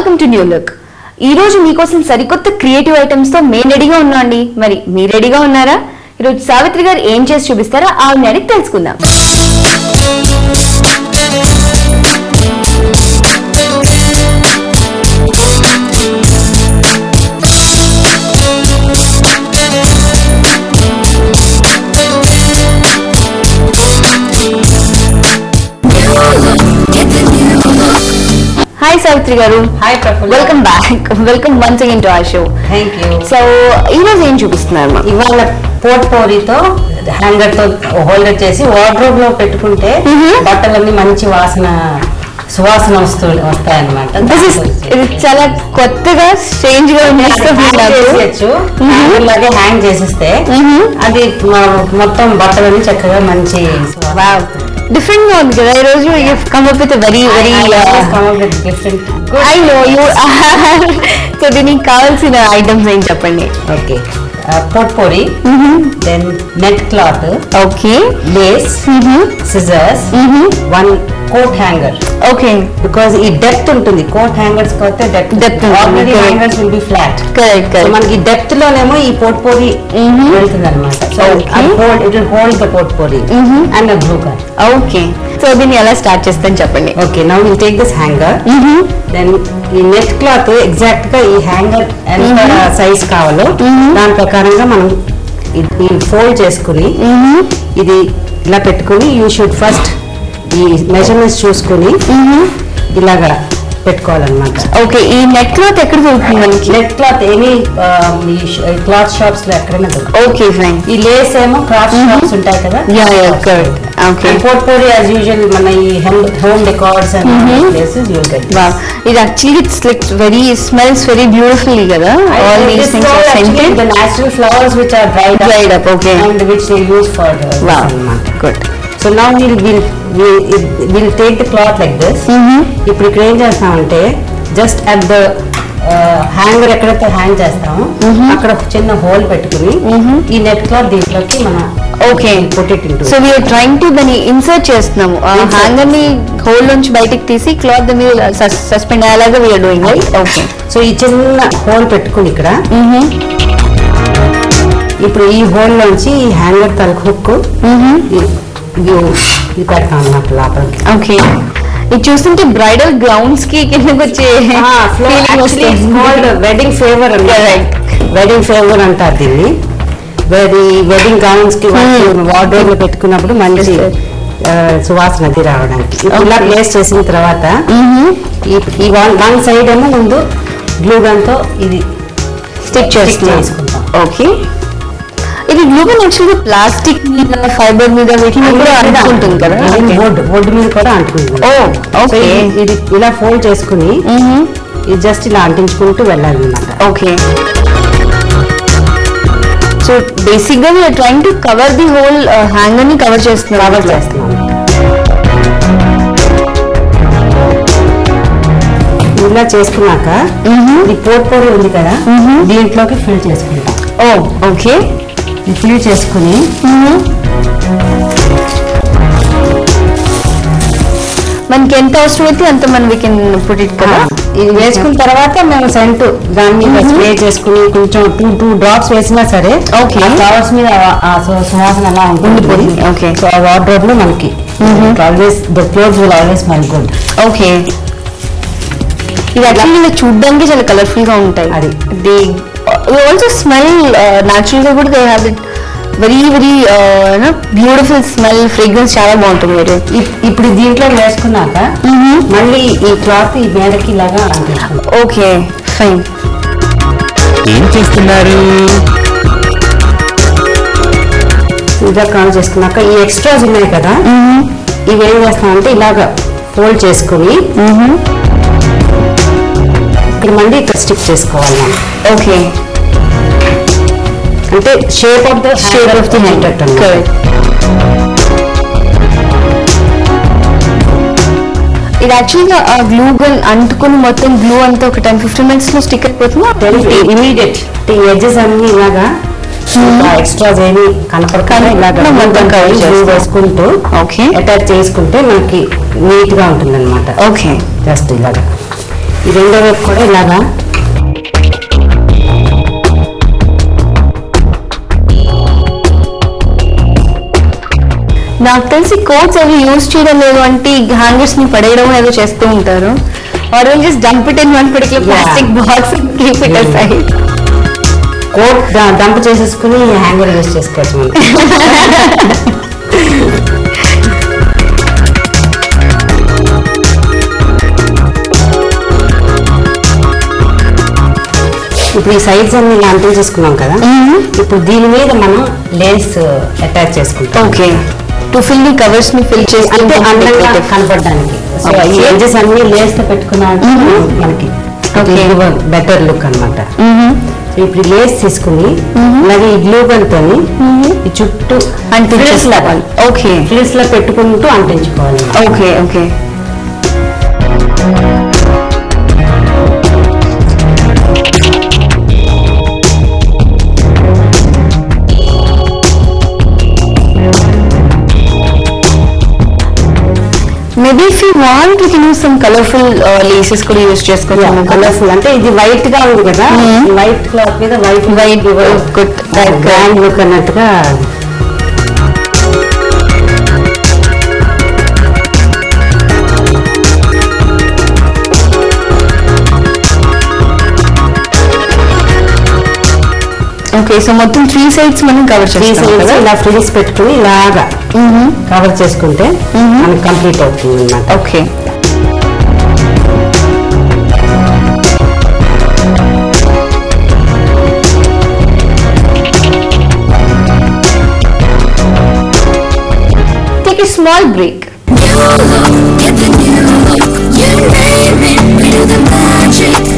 Welcome to new look. ఈ రోజు మీకోసం సరికొత్త క్రియేటివ్ ఐటమ్స్ తో మేము రెడీగా ఉన్నాం అండి. మరి మీరు రెడీగా ఉన్నారా? ఈరోజు సావిత్రి గారు ఏం చేసి చూపిస్తారో ఆవిడని అడిగి తెలుసుకుందాం. Hi Savitri garu. Hi Prafula. Welcome back. Welcome once again to our show. Thank you. So, ee roju em chupistunnaru? ఇవాళ పోట్పోరీతో హ్యాంగర్ తో హోల్డర్ చేసి వార్డ్రోబ్ లో పెట్టుకుంటే బట్టలన్నీ మంచి సువాసన వస్తాయన్నమాట. ఇది చాలా కొత్తగా స్ట్రేంజ్ గా ఇలాగే హ్యాంగ్ చేసిస్తే అది మొత్తం బట్టలన్నీ చక్కగా మంచి డిఫరెంట్ గా ఉంది కదా. ఈ రోజు you come up with very different. I know you. So దీనికి కావాల్సిన ఐటమ్స్ ఏం చెప్పండి? Okay, potpourri, then net cloth, okay, lace, scissors, one coat hanger. Okay, because ఈ depth ఉంటుంది coat hangers kote depth ordinary hangers will be flat. Correct. So మనకి depth లోనేమో ఈ potpourri వెళ్తుందన్నమాట. So it will hold the potpourri and a glue gun. Okay, so దీన్ని ఎలా start చేస్తాను చెప్పండి? Okay, now we'll take this hanger. Then ఈ net cloth exact గా ఈ హ్యాంగర్ ఎంత సైజ్ కావాలో దాని ప్రకారంగా మనం ఇది ఫోల్డ్ చేసుకుని ఇది ఇలా పెట్టుకుని యూ షుడ్ ఫస్ట్ ఈ మెజర్మెంట్స్ చూసుకుని ఇలాగా పెట్టుకోవాలన్నమాట. ఓకే, ఈ నెట్ క్లాత్ ఎక్కడ దొరుకుతుంది మనకి? Net cloth any cloth shops లో ఎక్కడైనా దొరుకుతుంది. Okay fine. ఈ లేస్ ఏమో క్రాఫ్ట్ షాప్స్ ఉంటాయి కదా. పోట్పోరీ యాజ్ యూజువల్ మన ఈ home decors and places you get. Wow, ఇది actually it's like very smells very beautifully కదా. All these things are scented. The natural flowers which are dried up, okay, and which they use for the wow, good. So now we'll take the cloth like this. ఇప్పుడు ఇక్కడ ఏం చేస్తామంటే just at the hanger ఎక్కడైతే hang చేస్తామో అక్కడ చిన్న whole పెట్టుకుని ఈ నెట్ క్లాత్ దీంట్లోకి మనం okay so we're trying to దాన్ని ఇన్సర్ట్ చేస్తున్నాము. హ్యాంగర్ ని హోల్ నుంచి బయటికి తీసి క్లాత్ దాని మీద సస్పెండ్ అయ్యేలాగా we're doing right. Okay, so ఈ చిన్న హోల్ పెట్టుకుని ఇక్కడ ఇప్పుడు ఈ హోల్ నుంచి ఈ హ్యాంగర్ తలకు హుక్ ఇది పెడతాం అన్నమాట లోపలికి. ఓకే, ఇది చూస్తుంటే బ్రైడల్ గ్రౌండ్స్ కి కిందకి వచ్చే వెడ్డింగ్ ఫేవర్ వెడ్డింగ్ ఫేవర్ అంటారు దీన్ని. వెడ్డింగ్ గౌన్స్ కి వార్డ్రోబ్ లో పెట్టుకున్నప్పుడు మంచి సువాసన అది రావడానికి ఇలా ప్లేస్ చేసిన తర్వాత ఈ వన్ సైడ్ ఏమో ముందు గ్లూ గన్ తో ఇది స్టిక్ చేసుకుంటాం. ఓకే, ఇది గ్లూ గన్ యాక్చువల్గా ప్లాస్టిక్ మీద ఫైబర్ మీద వీటి మీద కూడా అంటుకుంటుంది కదా. బోర్డు మీద కూడా అంటుకుంటుంది. ఓకే, ఇది ఇలా ఫోల్డ్ చేసుకుని ఇది జస్ట్ ఇలా అంటించుకుంటూ వెళ్ళాలన్నమాట. ఓకే, సో బేసిక్ గా we're trying to cover the whole hanger ని కవర్ చేస్తున్నాం. ఇలా చేసుకున్నాక ఈ పోట్పోరీ ఉంది కదా దీంట్లోకి ఫిల్ చేసుకుంటాం. ఓకే, ఫిల్ చేసుకుని మనకి ఎంత అవసరమైతే అంత మనం వీ కెన్ పుట్ ఇట్ కదా. ఇది వేసుకున్న తర్వాత మేము సెంట్ దాని మీద స్ప్రే చేసుకుని కొంచెం టూ డ్రాప్స్ వేసినా సరే ఫ్లవర్స్ మీద సువాసన అలా ఉంటుంది. ఓకే, సో ఆ వార్డ్రోబ్ లో మనకి always the clothes will always smell good. Okay, ఇది యాక్చువల్లీ చూడడానికి చాలా కలర్ఫుల్ గా ఉంటాయి. అది దే ఆల్సో స్మెల్ న్యాచురల్ గా కూడా they have it very beautiful smell, fragrance చాలా బాగుంటుంది. మీరు ఇప్పుడు దీంట్లో వేసుకున్నాక మళ్ళీ ఈ క్లాత్ ఈ మీదకి ఇలాగా. Okay fine. ఏం చేస్తున్నారు? ఇదా కాల్ చేసుకున్నాక ఈ ఎక్స్ట్రాస్ ఉన్నాయి కదా ఇవి ఏం చేస్తామంటే ఇలాగా ఫోల్డ్ చేసుకుని ఇక్కడ మళ్ళీ ఇక్కడ స్టిక్ చేసుకోవాలి మనం. ఓకే, అంటే షేప్ ఆఫ్ ది హ్యాంగర్. ఇది యాక్చువల్గా గ్లూ గన్ అంటుకుని మొత్తం గ్లూ అంతా ఒక 10-15 minutes లో స్టిక్ అయిపోతుంది. ఇమీడియట్ ఈ ఎడ్జెస్ అన్ని ఇలాగా ఎక్స్ట్రాస్ ఏమి కనపడకుండా ఇలాగా వేసుకుంటూ అటాచ్ చేసుకుంటే మనకి నీట్ గా ఉంటుంది అనమాట. ఓకే, జస్ట్ ఇలాగా ఈ రెండో వైపు కూడా ఇలాగా నాకు తెలిసి కోట్స్ అవి యూజ్ చేయడం లేదు అంటే హ్యాంగర్స్ ని పడేయడం ఏదో చేస్తూ ఉంటారు or we'll just dump it in one particular plastic box and keep it aside. Coat dump చేసేసుకుని హ్యాంగర్ యూజ్ చేసుకోవచ్చు మనం. ఇప్పుడు ఈ సైడ్స్ అన్ని అంటింగ్ చేసుకున్నాం కదా, ఇప్పుడు దీని మీద మనం లేస్ అటాచ్ చేసుకుంటాం. Okay, to fill the covers ని ఫిల్ చేసి అంటే అందంగా కనపడడానికి. సో ఈ ఎడ్జెస్ అన్ని లేస్ తో పెట్టుకున్నాక మనకి బెటర్ లుక్ అనమాట. ఇప్పుడు లేస్ తీసుకుని అలాగే ఈ గ్లూ గన్ తోని ఈ చుట్టూ అంటించేసుకోవాలి. ఓకే, ఫ్రిల్స్ లో పెట్టుకుంటూ అంటించుకోవాలి. Okay okay. Maybe if you want you can use some colourful laces కూడా యూస్ చేసుకోవచ్చు. కలర్ఫుల్ అంటే ఇది వైట్ గా ఉంది కదా, వైట్ క్లాత్ మీద వైట్ గుడ్ గ్రాండ్ లుక్ అన్నట్టుగా. ఓకే, సో మొత్తం 3 sides మనం కవర్ చేస్తాం. ఇలా ఫ్రిల్స్ పెట్టుకుని ఇలాగా కవర్ చేసుకుంటే మనకి కంప్లీట్ అవుతుంది అన్నమాట. Okay, take a small break. Get the new look, you name it, we do the magic.